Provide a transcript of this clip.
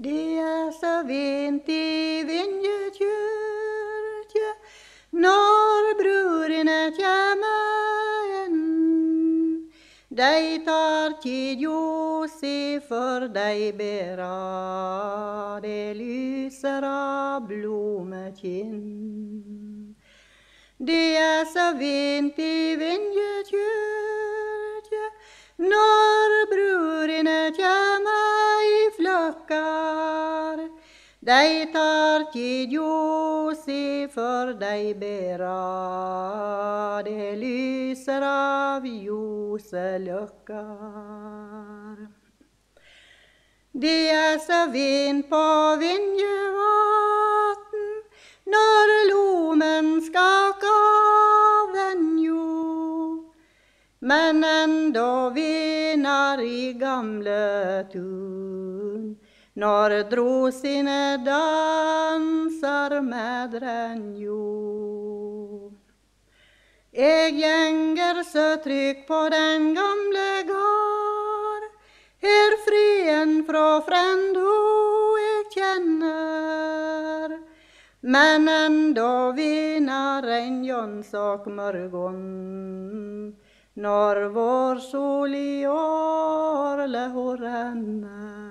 Det så vint i Vinjekyrkje når brorene kjemmer inn. De tar tid Josef for de bæra, det lyser av blomekinn. Det så vint i Vinjekyrkje når brorene kjemmer i flokkar. De tar tid Josef for de bæra, det lyser av Joseløkkar. Det så vind på Vinjevatn når lomen skaka av jo, men enda vinar i gamle tun, når dro sine danser med jo. Jeg gjenger så trygg på den gamle gard, her frien fra frendo jeg kjenner, men enda vinar en jonsok morgon, når vår sol i årle ho renner.